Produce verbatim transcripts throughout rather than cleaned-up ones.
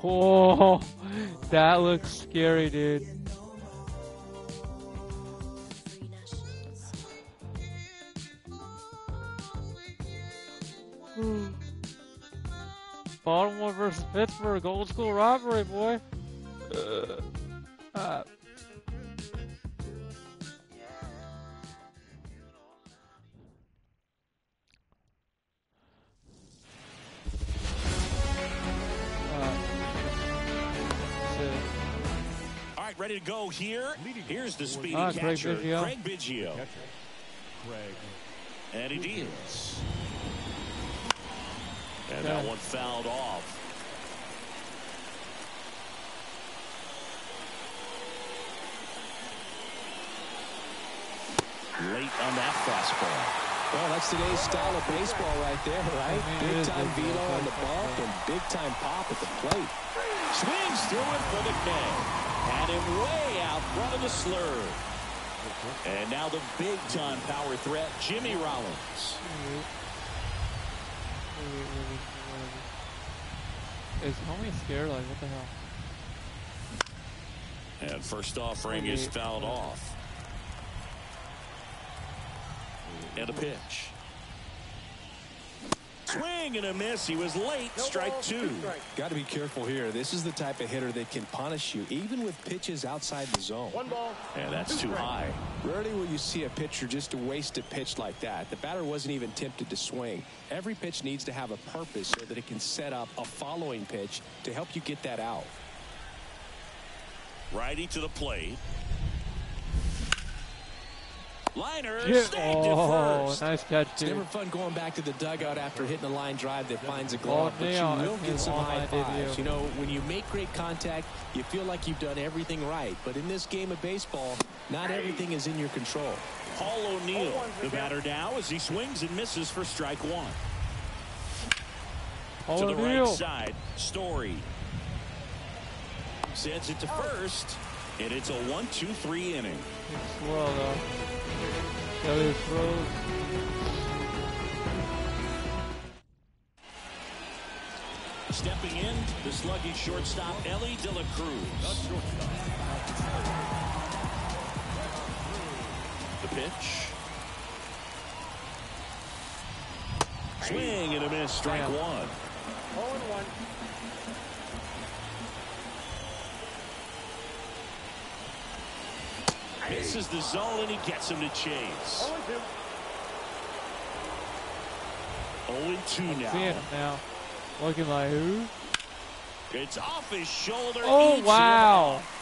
Oh, that looks scary, dude. Baltimore versus Pittsburgh, old school rivalry, boy. Uh, uh. All right, ready to go here. Here's the speedy Ah, catcher, Craig Biggio. Craig Biggio. Craig. And he deals. And Yeah. that one fouled off. Late on that fastball. Well, that's today's style of baseball right there, right? I mean, Big time velo on the bump and big time pop at the plate. Swings through it for the K. Had him way out front of the slur. And now the big time power threat, Jimmy Rollins. Is homie scared? Like, what the hell? And first offering is fouled off. And a pitch. Swing and a miss. He was late. Strike two. Got to be careful here. This is the type of hitter that can punish you, even with pitches outside the zone. One ball. And that's too high. Rarely will you see a pitcher just waste a pitch like that. The batter wasn't even tempted to swing. Every pitch needs to have a purpose so that it can set up a following pitch to help you get that out. Righty to the plate. Liner Yeah. snagged Oh, it first. nice catch, It's never dude. fun going back to the dugout after hitting a line drive that finds a glove, but nail. you will It's get some all high I did, fives. yeah. You know, when you make great contact, you feel like you've done everything right. But in this game of baseball, not everything is in your control. Paul O'Neill, the batter now as he swings and misses for strike one. Paul To the O'Neill. right side, Story. Sends it to first, and it's a one two three inning. It's swirl, though. Elliott throws. Stepping in, the sluggish shortstop, Ellie De La Cruz. The pitch. Swing and a miss, strike Damn. one. oh and one. Misses the zone and he gets him to chase. oh and two. oh and two now. Seeing him now. Looking like who? It's off his shoulder. Oh, eats it wow. up.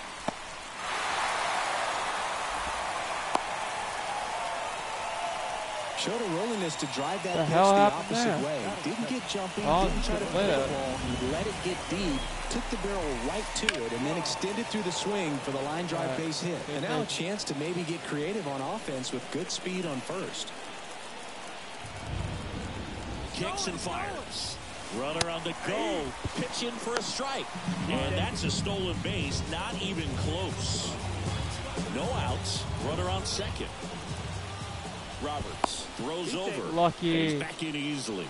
Showed a willingness to drive that The pitch hell the happened opposite there? way. Didn't get jumpy, Oh, didn't try to play play the that. ball. He let it get deep, took the barrel right to it, and then extended through the swing for the line drive Right. base hit. Good And now a pitch. chance to maybe get creative on offense with good speed on first. Kicks and fires. Runner on the go. Pitch in for a strike. And that's a stolen base. Not even close. No outs. Runner on second. Roberts throws over. Lucky. He's back in easily.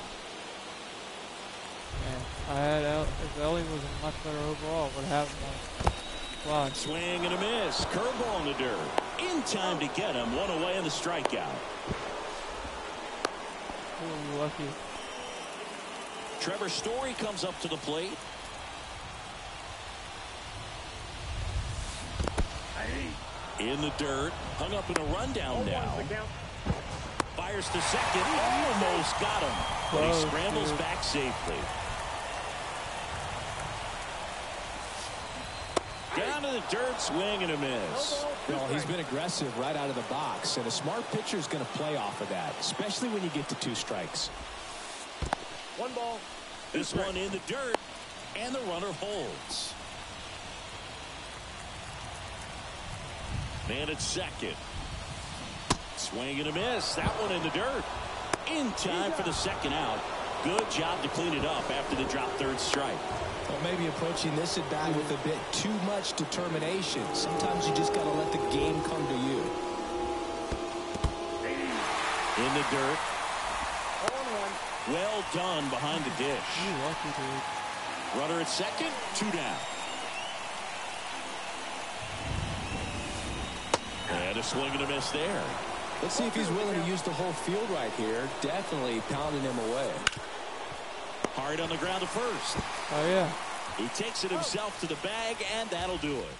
Man, I had El if Ellie was much better overall, what happened? Wow. Swing and a miss. Curveball in the dirt. In time to get him. One away in the strikeout. Ooh, lucky. Trevor Story comes up to the plate. In the dirt. Hung up in a rundown now. Fires to second. Almost got him. But he Close, scrambles dude. back safely. Down to the dirt. Swing and a miss. Well, he's been aggressive right out of the box, and a smart pitcher is going to play off of that, especially when you get to two strikes. One ball. This one in the dirt. And the runner holds. Man at second. Swing and a miss. That one in the dirt. In time for the second out. Good job to clean it up after the drop third strike. Well, maybe approaching this at bat with a bit too much determination. Sometimes you just got to let the game come to you. In the dirt. oh and one. Well done behind the dish. You lucky, dude. Runner at second, two down. And a swing and a miss there. Let's see if he's willing to use the whole field right here. Definitely pounding him away. Hard on the ground to first. Oh, yeah. He takes it himself to the bag, and that'll do it.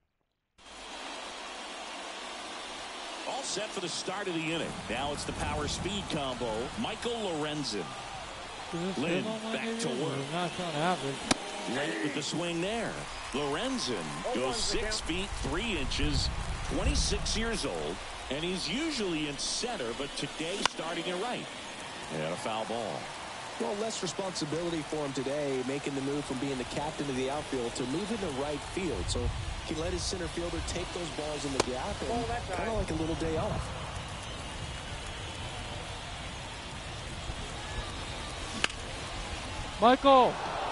All set for the start of the inning. Now it's the power speed combo. Michael Lorenzen. Lynn back to work. Not trying to average. Late with the swing there. Lorenzen goes six feet three inches, twenty-six years old, and he's usually in center, but today starting it right. And a foul ball. Well, less responsibility for him today, making the move from being the captain of the outfield to move into right field. So he let his center fielder take those balls in the gap and kind of like a little day off. Michael.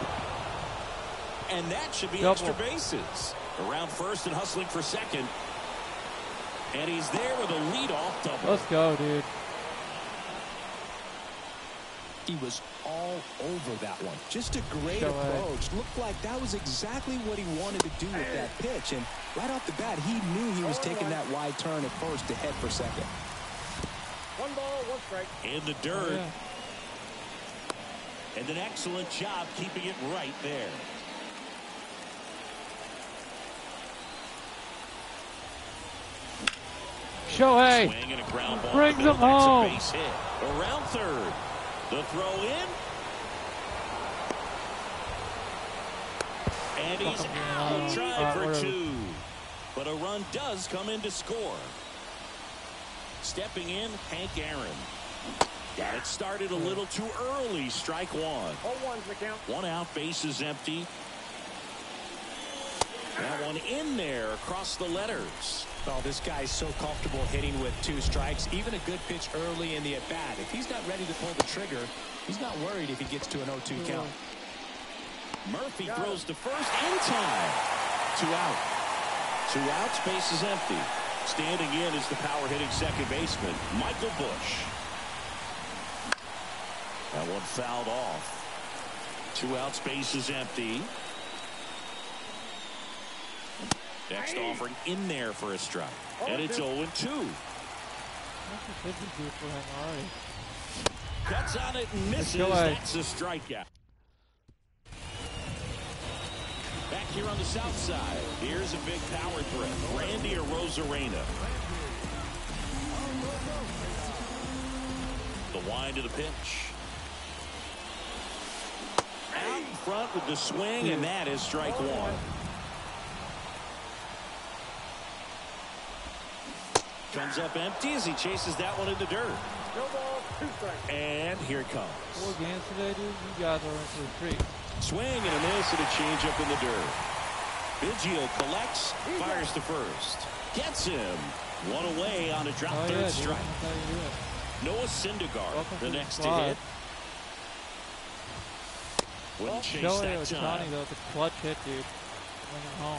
And that should be Double. Extra bases. Around first and hustling for second. And he's there with a leadoff double. Let's go, dude. He was all over that one. Just a great Show approach. It. Looked like that was exactly what he wanted to do with that pitch. And right off the bat, he knew he was taking that wide turn at first to head for second. One ball, one strike. In the dirt. Oh, yeah. And an excellent job keeping it right there. Shohei Swing and a ground ball. brings him That's home. a base hit. Around third. The throw in. And he's out. Trying Uh, for whatever. two. But a run does come in to score. Stepping in, Hank Aaron. Got it started a little too early. Strike one. Oh, one's the count. One out, base is empty. That one in there across the letters. Well, this guy's so comfortable hitting with two strikes. Even a good pitch early in the at-bat. If he's not ready to pull the trigger, he's not worried if he gets to an oh two count. Murphy throws to first in time. Two out. Two outs, base is empty. Standing in is the power hitting second baseman, Michael Busch. That one fouled off. Two outs, base is empty. Next offering in there for a strike. And it's oh and two. That's a fifty-two for him already. Cuts on it and misses. That's a strikeout. Back here on the south side, here's a big power threat. Randy Arozarena. The wind of the pitch. Out in front with the swing, and that is strike one. Comes up empty as he chases that one in the dirt. No ball, two strikes. And here it comes. Four games today, dude. You guys are in for a treat. Swing and a miss and a changeup in the dirt. Biggio collects, fires to first. Gets him. One away on a drop Oh, third yeah, strike. dude. That's how you do it. Noah Syndergaard, Welcome the to the next to squad. hit. Wouldn't chase Shohei that Ohtani, time. though, it's a clutch hit, dude. Bring him home.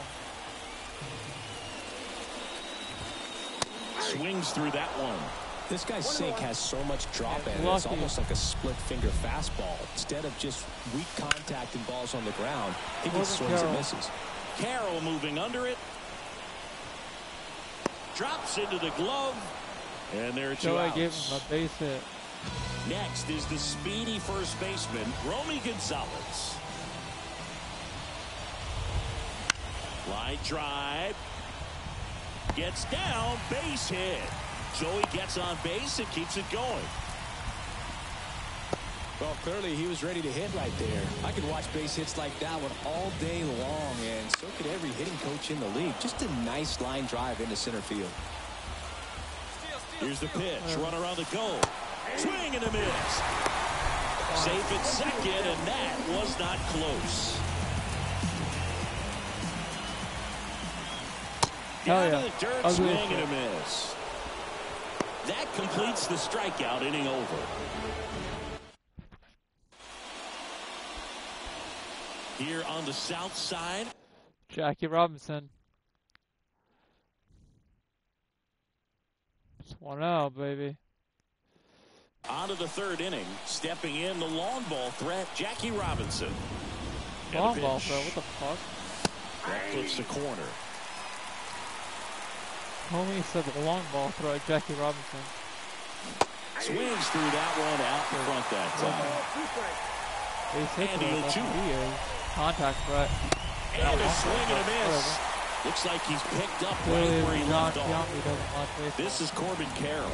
Swings through that one. This guy's sink has so much drop in it. It's Lucky. almost like a split finger fastball. Instead of just weak contact and balls on the ground, he gets Wasn't swings and Carroll. misses. Carroll moving under it. Drops into the glove. And there are two Shohei outs. gave him a base hit. Next is the speedy first baseman, Romy Gonzalez. Line drive. Gets down, base hit. Joey gets on base and keeps it going. Well, clearly he was ready to hit right there. I could watch base hits like that one all day long, and so could every hitting coach in the league. Just a nice line drive into center field. Here's the pitch. Runner on the goal. Swing and a miss. Safe at second, and that was not close. Hell Down yeah. to the dirt, Ugly swing shit. and a miss. That completes the strikeout, inning over. Here on the south side. Jackie Robinson. It's one out, baby. On to the third inning. Stepping in, the long ball threat, Jackie Robinson. Long ball throw, what the fuck? That flips the corner. Homie said long ball throw at Jackie Robinson. Swings through that one out in front that time. He's hit And it, he'll that's two. what he is. Contact threat. And a swing and a miss. Looks like he's picked up right Clearly, where he John left off. Giambi doesn't watch baseball. This is Corbin Carroll.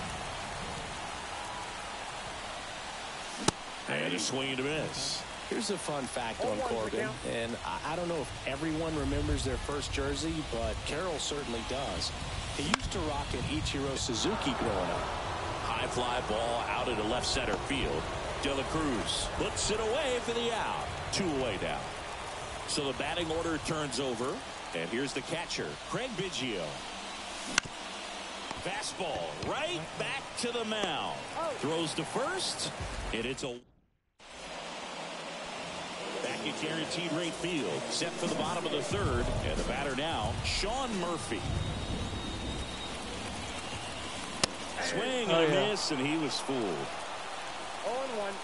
And a swing and a miss. Here's a fun fact on Corbin, and I, I don't know if everyone remembers their first jersey, but Carroll certainly does. He used to rock an Ichiro Suzuki growing up. High fly ball out into left center field. De La Cruz puts it away for the out. Two away now. So the batting order turns over, and here's the catcher, Craig Biggio. Fastball right back to the mound. Throws to first, and it's a back at guaranteed rate field. Set for the bottom of the third, and the batter now, Sean Murphy. Swing and Oh, a yeah. miss, and he was fooled. oh and one.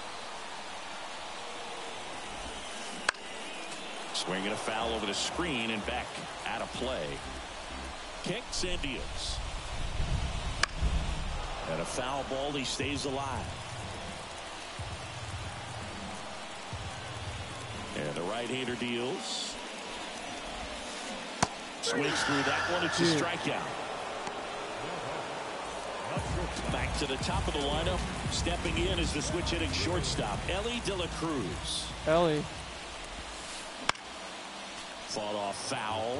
Swinging a foul over the screen and back out of play. Kicks and deals. And a foul ball, he stays alive. And the right-hander deals. Swings through that one. It's a strikeout. Back to the top of the lineup. Stepping in is the switch hitting shortstop, Elly De La Cruz. Elly. Fought off foul.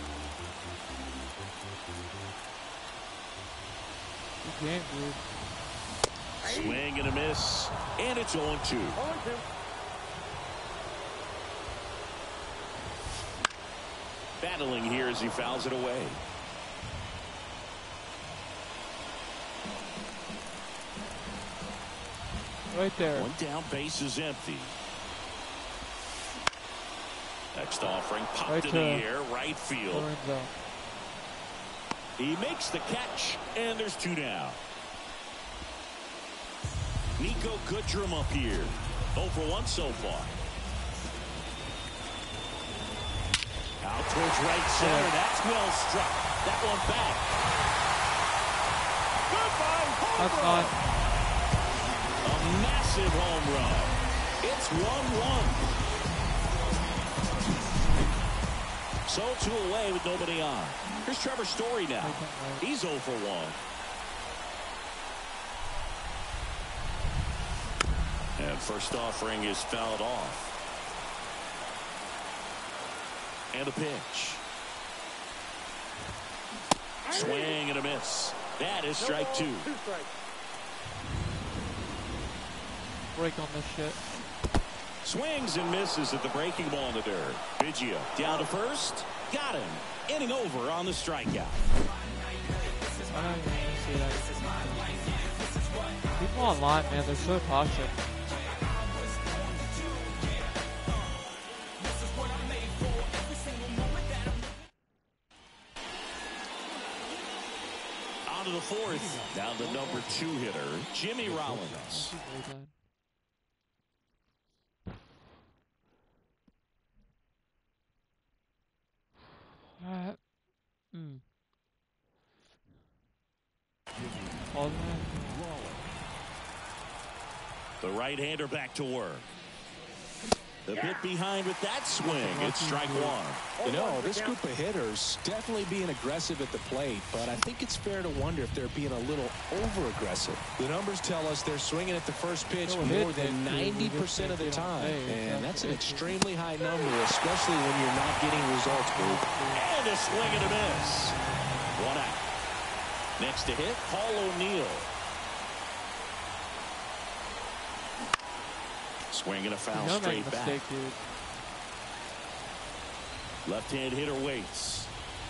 Good game, dude. Swing and a miss. And it's oh and two. oh and two. Battling here as he fouls it away. Right there. One down, base is empty. Next offering, popped Right in to the air, right field. Lorenzo. He makes the catch, and there's two down. Nico Goodrum up here. oh for one so far. Out towards right center. Yeah. That's well struck. That one back. Goodbye, home That's run. not. A massive home run. It's one one. So two away with nobody on. Here's Trevor Story now. He's oh for one. And first offering is fouled off. And a pitch. Swing and a miss. That is strike two. Two strikes. Break on this shit. Swings and misses at the breaking ball in the dirt. Biggio down to first. Got him. Inning over on the strikeout. I don't even see that. People online, man, they're so toxic. On to the fourth. Down the number two hitter, Jimmy Rollins. Alright. Hmm. All that. The right-hander back to work. The bit behind with that swing. It's strike one. You know, this group of hitters definitely being aggressive at the plate, but I think it's fair to wonder if they're being a little over-aggressive. The numbers tell us they're swinging at the first pitch No more hit, than dude. ninety percent of the They don't time, play. and that's an That's extremely high number, especially when you're not getting results, Booth. And a swing and a miss. One out. Next to hit, Paul O'Neill. Swing and a foul Don't make straight a back. mistake, dude. Left-hand hitter waits.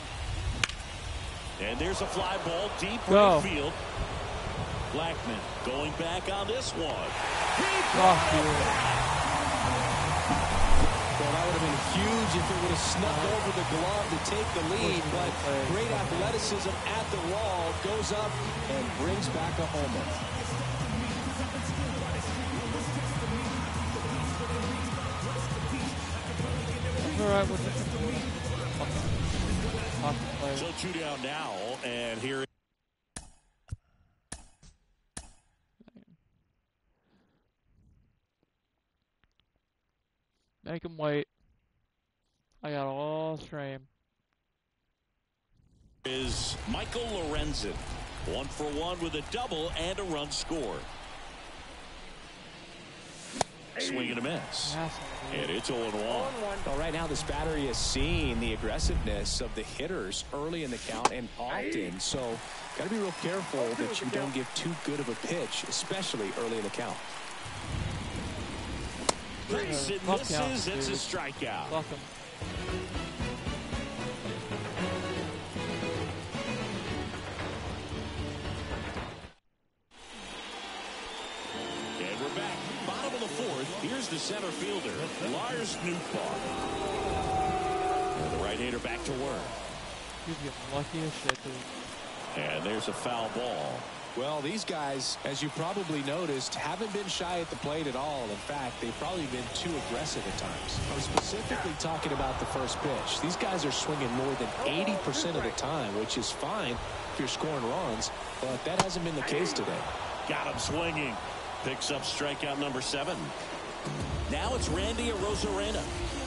And there's a fly ball deep Go. right field. Blackman going back on this one. He Oh, dude. Well, that would have been huge if it would have snuck over the glove to take the lead, but great athleticism at the wall, goes up and brings back a homer. alright with this. So two down now, and here. Make him wait. I got all stream. Is Michael Lorenzen. One for one with a double and a run score. Swing and a miss. And it's oh one. Well, right now this battery is seeing the aggressiveness of the hitters early in the count and often. So got to be real careful that you don't give too good of a pitch, especially early in the count. Hits and misses. It's a strikeout. Fuck him. And we're back. Bottom of the fourth. Here's the center fielder, Lars Nootbaar. And the right-hander back to work. He's getting lucky as shit, dude. And there's a foul ball. Well, these guys, as you probably noticed, haven't been shy at the plate at all. In fact, they've probably been too aggressive at times. I'm specifically talking about the first pitch. These guys are swinging more than eighty percent of the time, which is fine if you're scoring runs, but that hasn't been the case today. Got him swinging. Picks up strikeout number seven. Now it's Randy Arozarena.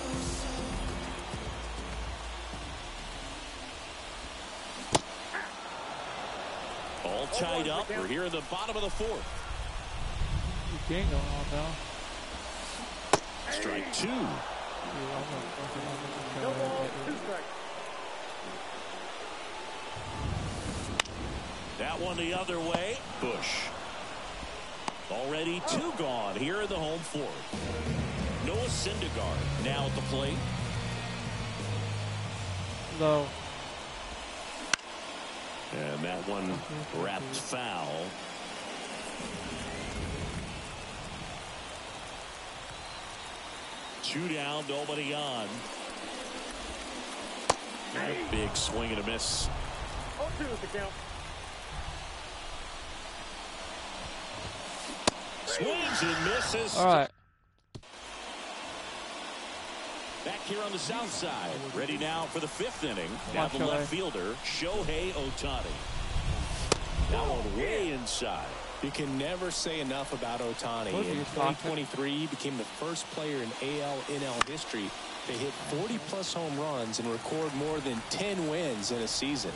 All tied up. We're here in the bottom of the fourth. You can't go on now. Strike two. No ball, two strikes. That one the other way. Bush. Already two gone here in the home fourth. Noah Syndergaard now at the plate. Low. And that one wrapped foul. Two down, nobody on. And a big swing and a miss. oh two is the count. Swings and misses. All right. Back here on the south side. Ready now for the fifth inning. Now Watch the left Shohei. fielder, Shohei Ohtani. That one way inside. You can never say enough about Ohtani. What are In you twenty talking? twenty-three, he became the first player in A L N L history to hit forty plus home runs and record more than ten wins in a season.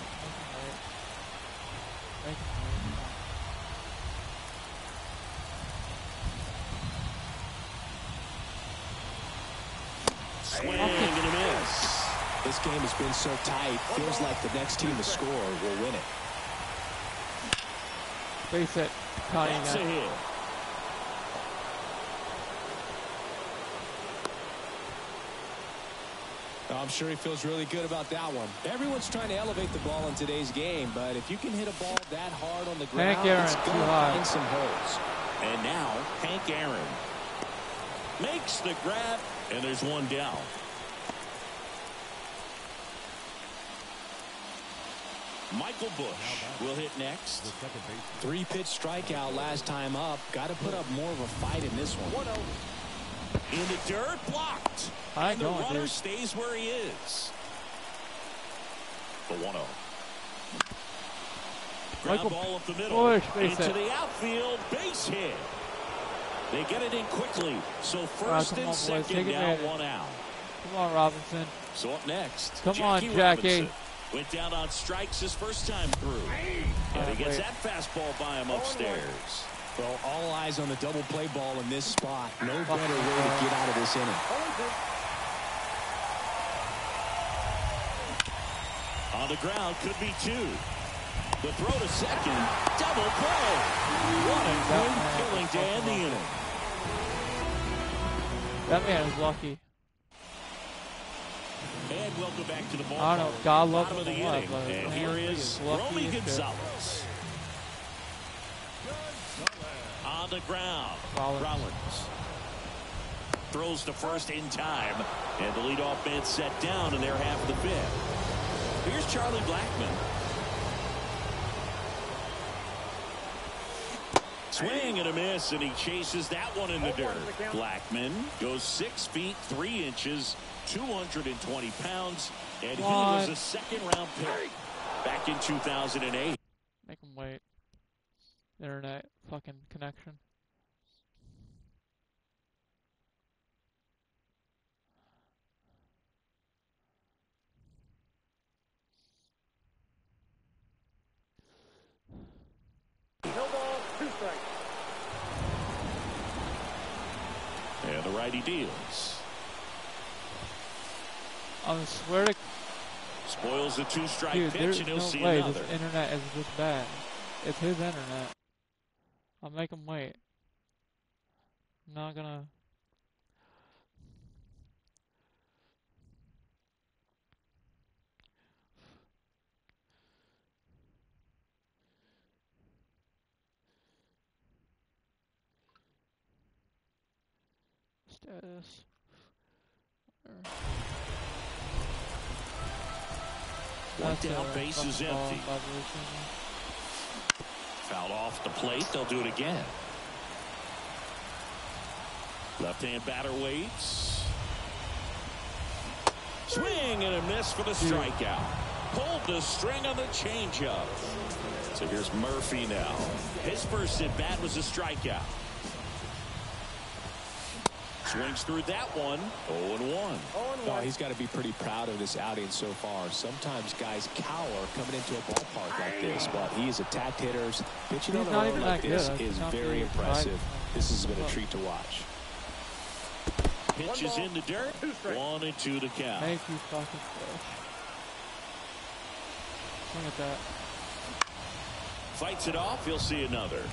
Swing and a miss. This game has been so tight, feels like the next team to score will win it. Base it. Connie That's a got it. hit. I'm sure he feels really good about that one. Everyone's trying to elevate the ball in today's game, but if you can hit a ball that hard on the ground, Hank Aaron, it's going too to high. find some holes. And now Hank Aaron makes the grab, and there's one down. Michael Bush will hit next. Three-pitch strikeout last time up. Got to put up more of a fight in this one. In the dirt, blocked. I And the know it, runner dude. stays where he is. The one oh. Ground Michael ball up the middle. Bush, base into hit. the outfield. Base hit. They get it in quickly. So first come and on, boys. second Take down, advantage. one out. Come on, Robinson. So up next, Come on, Jackie Jackie. Robinson. Went down on strikes his first time through. And he gets wait. that fastball by him upstairs. Well, all eyes on the double play ball in this spot. No better way to get out of this inning. On the ground, could be two. The throw to second, double play. What a great killing to end the inning. That man is lucky. And welcome back to the ball. I don't know. God love Bottom of him the or what, inning. but And man, here he is is lucky Romy as shit. Gonzalez. On the ground, Rollins. Rollins throws to first in time, and the leadoff man set down in their half of the fifth. Here's Charlie Blackmon. Swing and a miss, and he chases that one in the dirt. Blackman goes six feet, three inches, two hundred twenty pounds, and he was a second-round pick back in two thousand eight. Make him wait. Internet fucking connection. No ball, two strikes. And the righty deals. I swear to Spoils the two-strike dude, pitch, there's and he'll no see way another. this internet is this bad. It's his internet. I'll make him wait. I'm not gonna. Status. One That's down, a base is fucking ball empty. vibration. Fouled off the plate. They'll do it again. Left-hand batter waits. Swing and a miss for the strikeout. Pulled the string on the changeup. So here's Murphy now. His first at bat was a strikeout. Swings through that one. oh and one. Oh, he's got to be pretty proud of this outing so far. Sometimes guys cower coming into a ballpark like this, but he's attacked hitters. Pitching on a road like this is very impressive. This has been a treat to watch. Pitches in the dirt. One and two to count. Make you fucking fish. Swing at that. Fights it off. He'll see another.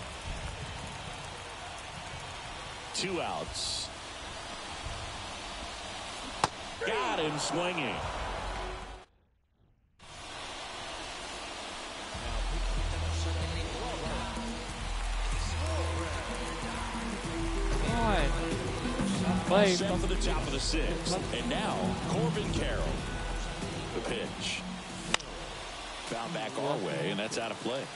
Two outs. Got him swinging. Play. Set for the top of the sixth. And now Corbin Carroll. The pitch. Found back our way, and that's out of play.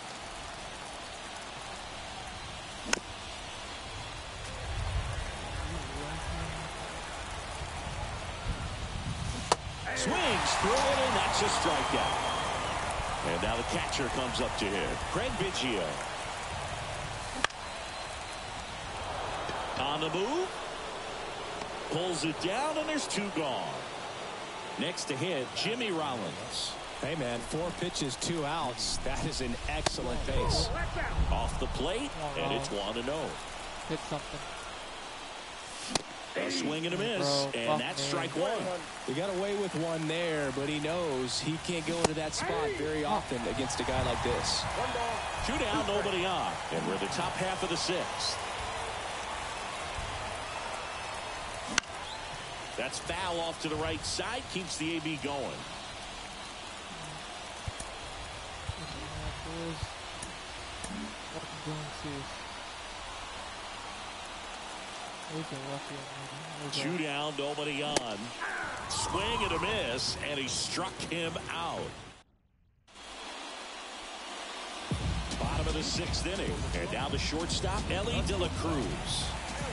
Swings through it, and that's a strikeout. And now the catcher comes up to him. Craig Biggio. On the move. Pulls it down, and there's two gone. Next to hit, Jimmy Rollins. Hey, man, four pitches, two outs. That is an excellent pace. Off the plate, and it's one and oh. Hit something. A swing and a miss, Bro, and that's me. strike one. He got away with one there, but he knows he can't go into that spot very often against a guy like this. Two down, nobody on, and we're the top half of the sixth. That's foul off to the right side, keeps the A B going. Two down, nobody on. Swing and a miss, and he struck him out. Bottom of the sixth inning, and now the shortstop, Elly De La Cruz.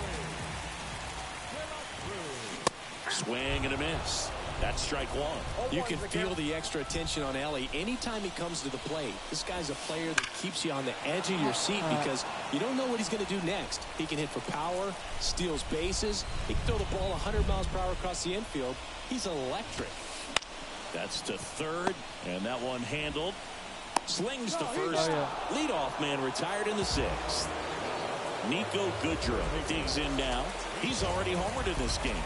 Swing and a miss. That's strike one. You can feel the extra attention on Elly anytime he comes to the plate. This guy's a player that keeps you on the edge of your seat because you don't know what he's going to do next. He can hit for power, steals bases. He can throw the ball one hundred miles per hour across the infield. He's electric. That's to third, and that one handled. Slings to first. Oh, yeah. Leadoff man retired in the sixth. Nico Goodrum digs in now. He's already homered in this game.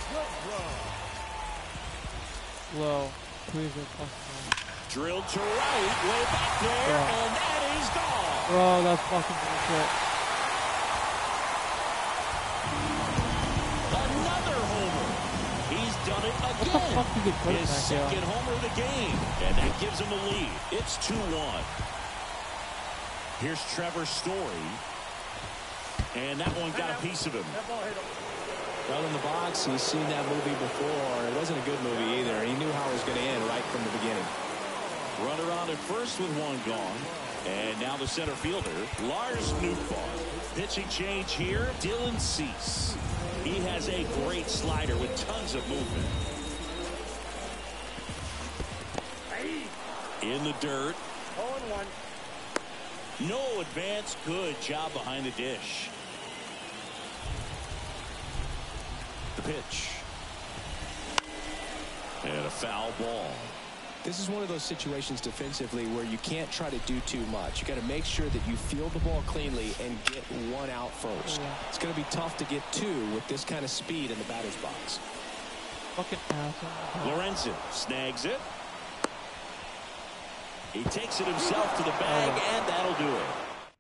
Low. Please get fucking Drilled to right, way back there, Bro. and that is gone. Bro, that's fucking bullshit. Another homer. He's done it What the again. fuck did he put it His back second there? homer of the game, and that gives him the lead. It's two one. Here's Trevor Story, and that one got a piece of him. Well, in the box, he's seen that movie before. It wasn't a good movie either. He knew how it was going to end right from the beginning. Runner on at first with one gone. And now the center fielder, Lars Nootbaar. Pitching change here, Dylan Cease. He has a great slider with tons of movement. In the dirt. oh and one. No advance. Good job behind the dish. The pitch. And a foul ball. This is one of those situations defensively where you can't try to do too much. You got to make sure that you field the ball cleanly and get one out first. Yeah. It's going to be tough to get two with this kind of speed in the batter's box. Fucking asshole. Lorenzen snags it. He takes it himself to the bag, and that'll do it.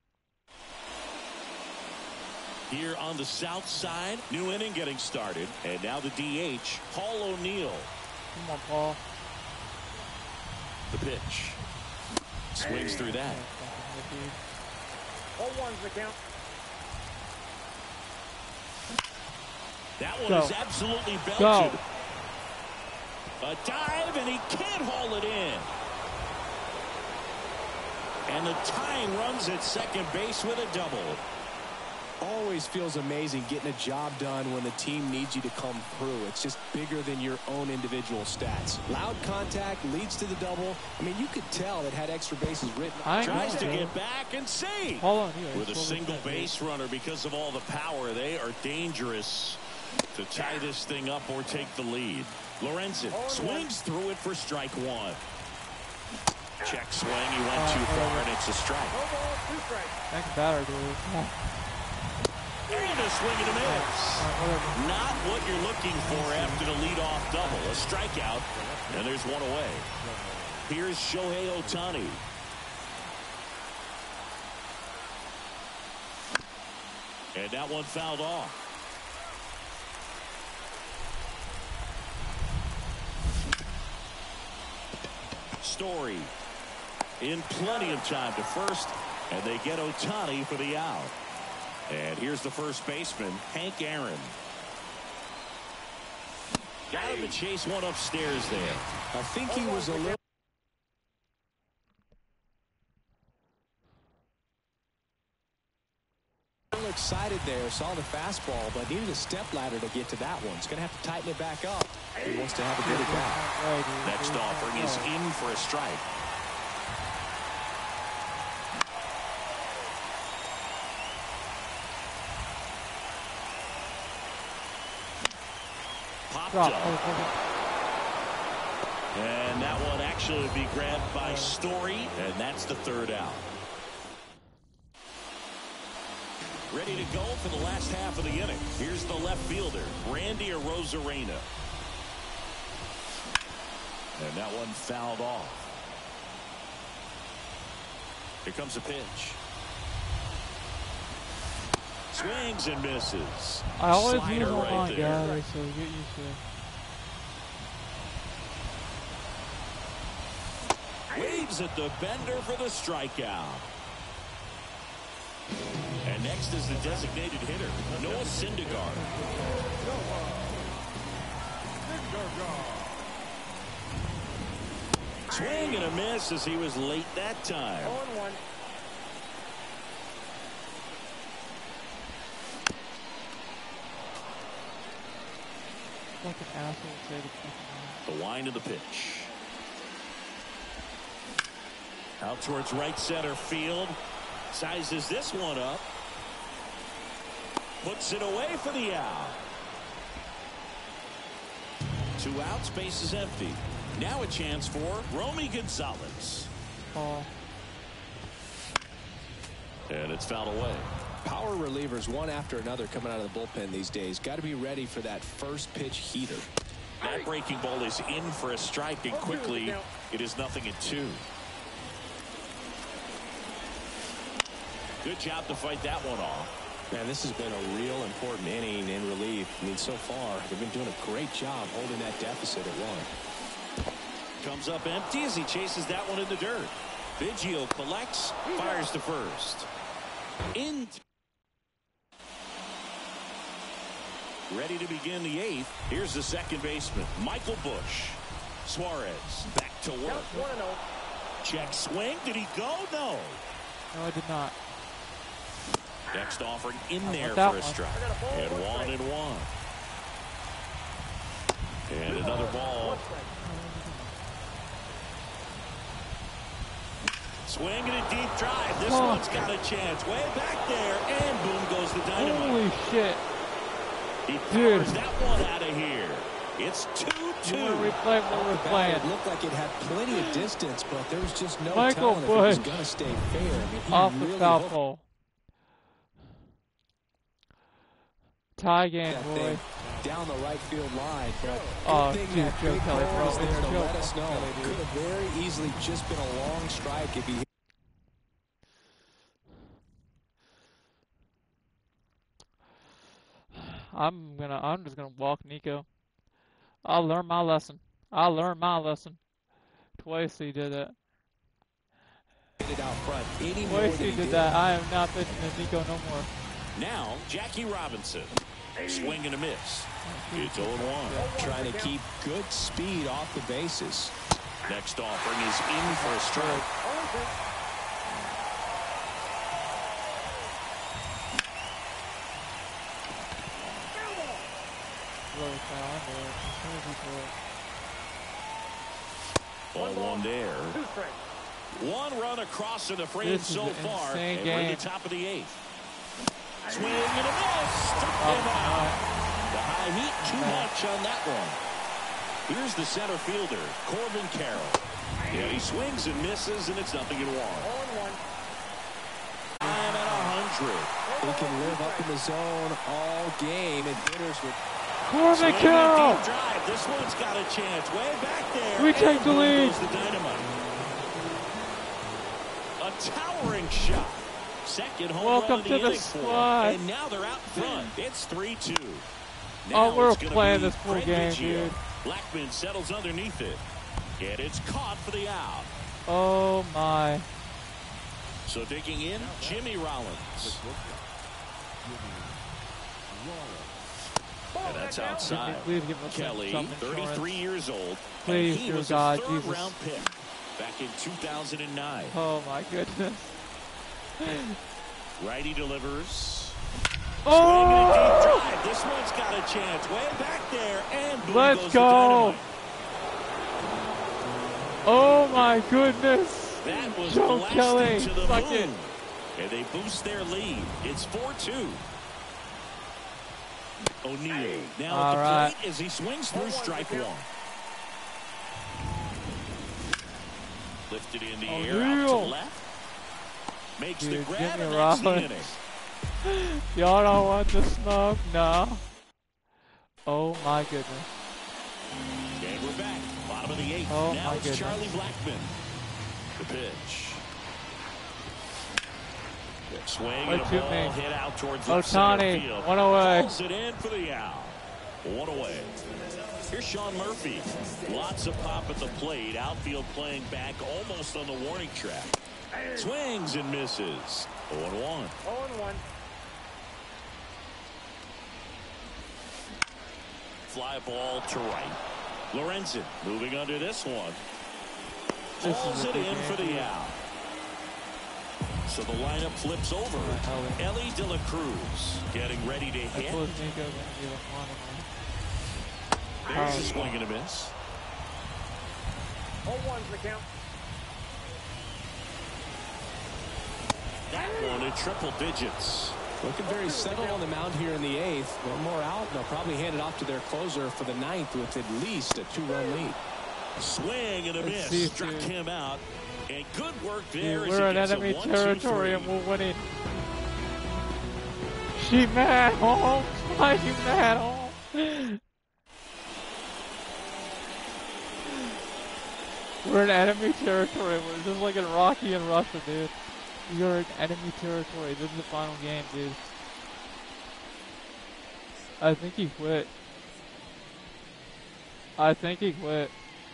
Here on the south side, new inning getting started. And now the D H, Paul O'Neill. Come on, Paul. The pitch. Swings through that. oh one's the count. That one Go. is absolutely belted. Go. A dive, and he can't haul it in. And the tying runs at second base with a double. Always feels amazing getting a job done when the team needs you to come through. It's just bigger than your own individual stats. Loud contact leads to the double. I mean, you could tell it had extra bases written. I Tries know, to dude. get back and see. Hold on, here. With a single base runner, because of all the power, they are dangerous to tie this thing up or take the lead. Lorenzen swings through it for strike one. Check swing. He went Uh, too far, uh, and it's a strike. No ball, two strikes. Next batter, dude. Come on. And a swing and a miss. Alright, whatever. Not what you're looking for after the leadoff double. A strikeout, and there's one away. Here's Shohei Ohtani. And that one fouled off. Story in plenty of time to first, and they get Ohtani for the out. And here's the first baseman, Hank Aaron. Got him to chase one upstairs there. I think he was a little excited there, saw the fastball, but needed a step ladder to get to that one. He's going to have to tighten it back up. He wants to have a good at bat. Alright, dude. Next offering is in for a strike. Popped Drop. up. Oh, okay. And that one actually would be grabbed by Story, and that's the third out. Ready to go for the last half of the inning. Here's the left fielder, Randy Arozarena. And that one fouled off. Here comes a pitch. Swings and misses. I always Slider lose on right my there. guy, so get used to it. Waves at the bender for the strikeout. And next is the designated hitter, Noah Syndergaard. Swing and a miss as he was late that time. oh and one. Fucking asshole. Say the fucking The wind of the pitch. Out towards right center field. Sizes this one up. Puts it away for the out. Two outs, base is empty. Now a chance for Romy Gonzalez. Paul. And it's fouled away. Power relievers one after another coming out of the bullpen these days. Got to be ready for that first pitch heater. That breaking ball is in for a strike, and quickly it is nothing at two. Good job to fight that one off. Man, this has been a real important inning in relief. I mean, so far, they've been doing a great job holding that deficit at one. Comes up empty as he chases that one in the dirt. Biggio collects, fires to first. In. Ready to begin the eighth. Here's the second baseman, Michael Busch. Suarez back to work. Count one and oh. Check swing. Did he go? No. No, I did not. Next offering in I there want that for a one. strike. And one and one. And another ball. Swing and a deep drive. This Oh. one's got a chance. Way back there. And boom goes the dynamite. Holy shit. He Dude. powers that one out of here. It's two two. You want to replay what we're playing? It looked like it had plenty of distance, but there was just no Michael telling if it was Busch. going to stay fair. I mean, he Off really the foul hooked pole. Tie game, that boy. thing down the right field line. But Oh, good thing dude, that Joe big Kelly, hole bro. was there It's to Joe let us know. Kelly, dude. Could have very easily just been a long strike if he hit. I'm gonna. I'm just gonna walk Nico. I'll learn my lesson. I'll learn my lesson. Twice he did that. it out front any more Twice than he he did that. I am not pitching to Nico no more. Now, Jackie Robinson. Swing and a miss. It's oh one. Trying to keep good speed off the bases. Next offering is in for a strike. Really fell into it. As soon as he threw it. Ball one there. Two strikes. One run across in the frame This is so an far. insane And we're in game. the top of the eighth. Swing and a miss. Struck Oh, him out. my. The high heat too Okay. much on that one. Here's the center fielder, Corbin Carroll. Yeah, he swings and misses, and it's nothing in one. Oh and one. Nine and a hundred. He can live up in the zone all game, and hitters would. Corbin Swing and a Carroll! deep drive. This one's got a chance. Way back there. We and take the boom lead. goes the dynamite. A towering shot. Second home Welcome run of to the the inning for him. squad. And now they're out front. It's three two. Oh, Now we're it's gonna playing be this full Craig game, Biggio. dude. Blackman settles underneath it. And it's caught for the out. Oh my. So digging in, Jimmy Rollins. And that's outside. Please give us some, Kelly, some insurance. thirty-three years old. Please, and he dear was God, a third Jesus. round pick back in two thousand nine. Oh my goodness. Righty delivers. Oh! Swing and a deep drive. This one's got a chance. Way back there. And boom Let's goes go. the dynamite. Oh my goodness. That was Joe blasted Kelly, to the suck moon. it. And they boost their lead. It's four two. O'Neill now All at the right. plate as he swings through strike one. Lifted in the air out to O'Neill. left. Makes Dude, the grab give me and that's the Rollins. inning. Y'all don't want the smoke? No. Oh my goodness. And we're back. Bottom of the eighth. Oh, now my it's goodness. Charlie Blackmon. The pitch. Swing and a What you ball mean? hit out towards left center Ohtani, field. one away. Falls it in for the out. One away. Here's Sean Murphy. Lots of pop at the plate. Outfield playing back almost on the warning track. Swings and misses. oh and one. Oh and one. Fly ball to right. Lorenzen moving under this one. This Pulls is a it big in for game, the dude. out. So the lineup flips over. Ellie. Ellie De La Cruz getting ready to I hit. told Nico gonna give us one of them. There's a Oh. swing and a miss. Oh one's the count. That one at triple digits. Looking very settled on the mound here in the eighth. One more out, and they'll probably hand it off to their closer for the ninth with at least a two-run lead. Swing and a Let's miss. see, Struck dude. him out. And good work there. Dude, as we're he in gets a enemy one, two, territory three. and we're winning. She mad, Holmes. Why you mad, Holmes? We're in enemy territory. We're just like in Rocky and Russia, dude. You're in enemy territory. This is the final game, dude. I think he quit. I think he quit.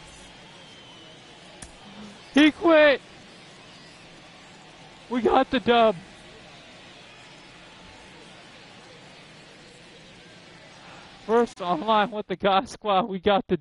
He quit! We got the dub. First online with the God Squad, we got the